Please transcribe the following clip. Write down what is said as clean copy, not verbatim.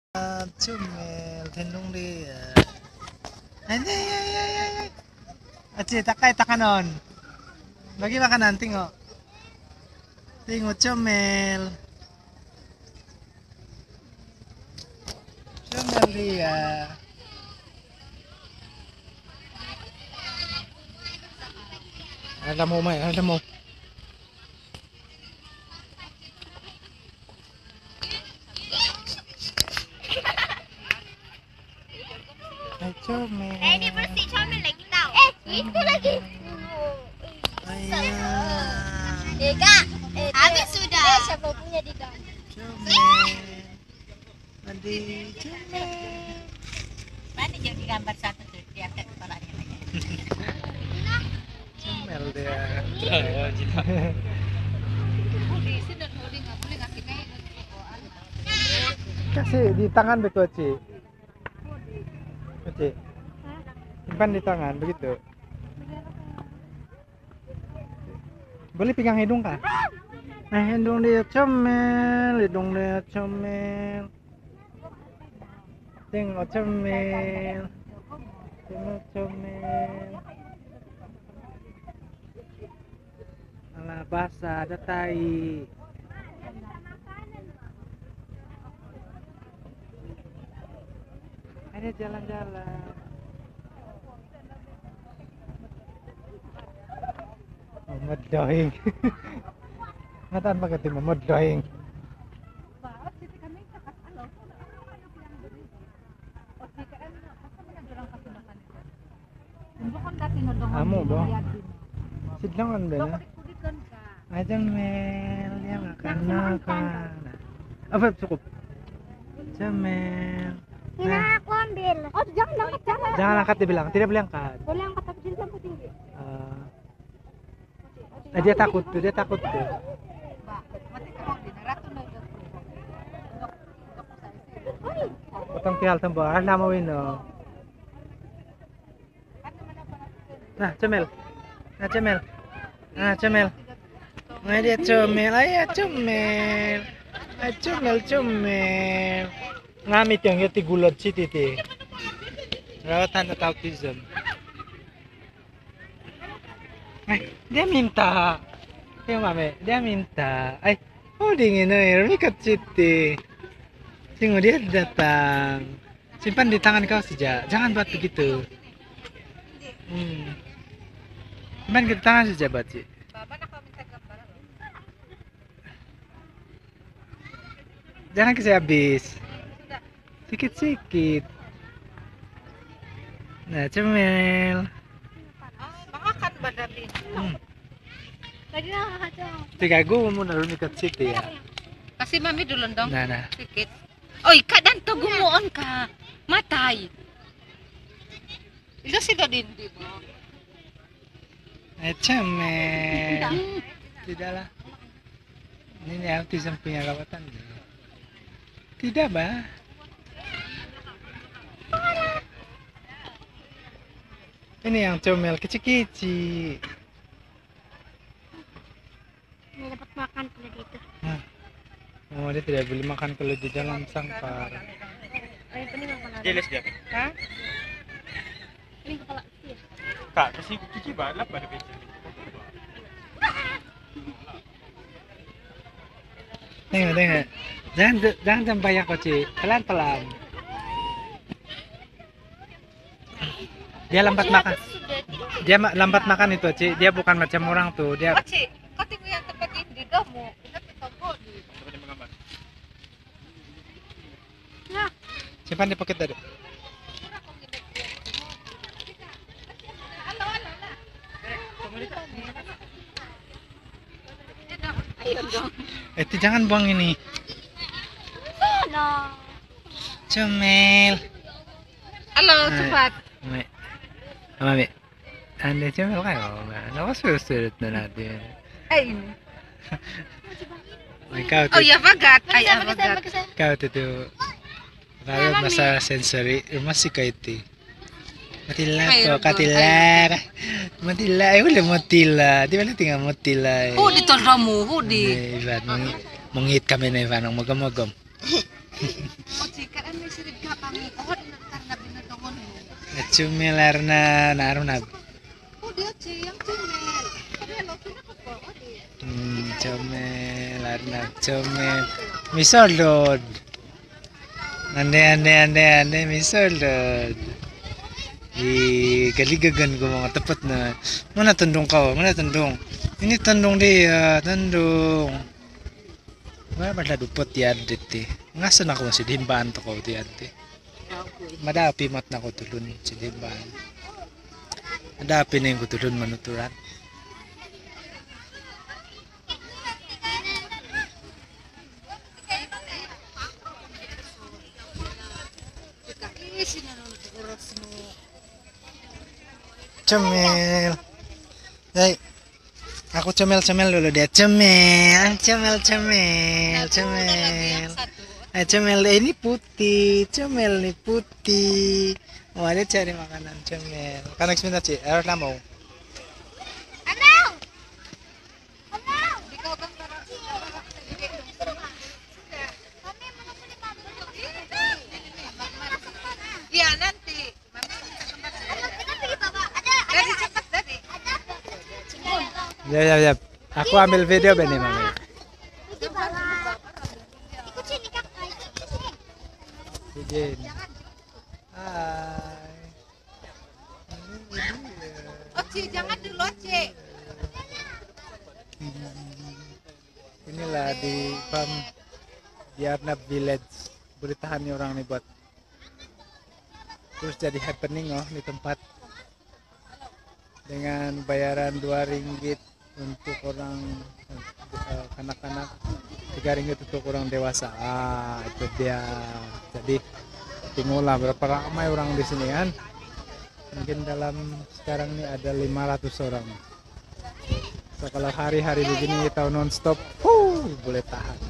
Cumil, tendung dia. Ay. Aci, takay takanon. Bagi makanan, tingo. Tingo, cumil. Cumil dia. Ada mo, May. Ada mo. Ay, cumil. Dia bersih comel lagi tau. Itu lagi. Ayan. Kak. Habis sudah. Siapa punya di dalam? Cumil. Mandi, cumil. Mana jadi gambar satu tuh di atas kepalanya aja. Cumil dia. Kasih di tangan betul, Ci. Ci. Simpan di tangan begitu. Boleh pegang hidung kah? Nah, hidung dia comel, hidung dia comel. Tengok comel. Tengok comel. Alah, basah ada tai. Ada jalan-jalan. Medoing. Ngataan pa kati mo medoing. Amo ba? Sidlangan ba na? Ajang mel, dia makan. Apa cukup? Jamel. Ini aku ambil. Oh, jangan angkat, jangan. Jangan angkat dibilang, tidak boleh angkat. Boleh angkat tapi jangan sampai tinggi. Dia takut tuh, dia takut tuh. Potong tial tembo, nama wino. Nah, cemel. Nah, cemel. Nah, cemel. Nah, dia comel. Ayah comel. Ay, comel. Ngamit yang yati gulot si titi. Rawatan at autism. Ay, dia minta. Yung mami, dia minta. Ay, dingin na Mikat City. Tengok dia datang. Simpan di tangan kau saja. Jangan buat begitu. Simpan di tangan saja, Baci. Jangan kasi habis. Sikit-sikit. Nah, cemel. Makan badalin. Lagi nakakatawa. Tiga gue mau naruh Mikat City ya. Kasih mami dulu dong. Nah. Sedikit. Oi, kak dan to gumuon ka. Matay. Ito sila din, di ba? Cemel. Tidaklah. Ini autism punya rawatan. Tidak, bah. Ini yang comel kecil-kecil. Nggak dapat makan kalau di itu. Oh, dia tidak boleh makan kalau di dalam sangkar. Yang penting makan ada. Jelas dia. Hah? Ini kepala sih. Kak, kasih cuci balap pada becek. Tengok. Jangan sampai yang koci. Pelan-pelan. Dia lambat makan. Dia lambat makan itu, Ci. Dia bukan macam orang tuh. Dia Oci, kau tinggal yang tempat ini kamu. Kita tetap bodi. Coba dia menggambar. simpan di pocket tadi. Jangan buang ini. Sana. Comel. Halo, cepat. Mami. Anda comel kayo. Ako susunod na natin. Ay, ini. Ikaw, Oh ya, bagat. Ay, Baga bagat. saya. ikaw, tutu. Para masa sensory, masih kayo iti. Matila ko, katila. Matila, ay wala matila. Di ba na tingnan matila? Hudi tol ramu, hudi. Ivan, mangit kami na Ivan, ang magam-magam. Oci, Cumil Arna Narunab. Comel Arnab Comel Misoldod. Ande Misoldod. Kaligagan ko mga tapat na. Mana tandong ka, mana tandong. Ini tandong dia, tandong. Wala ba dupot yan dito? Ngasan ako si Dimbaan to ko dito. Madapi mat na ko tulun si Dimbaan. Madapi na yung ko tulun manuturan. Comel. Hey. Aku comel dulu dia. Comel. Comel ini putih. Comel ini putih. Wah, dia cari makanan comel. Karena sebentar sih, harus mau. Iya nanti. Dari cepat dari. Ya. Aku ambil video bene mami. Di bawah. Ikut sini kakak. Begin. Hai. Oci, jangan dulu Oci. Inilah di farm di Arnab Village. Beritahan nih orang nih buat terus jadi happening di tempat dengan bayaran 2 ringgit untuk orang kanak-kanak, 3 ringgit untuk orang dewasa. Itu dia. Jadi tinggallah berapa ramai orang di sini kan? Mungkin dalam sekarang ini ada 500 orang. So, kalau hari-hari begini kita non stop, boleh tahan.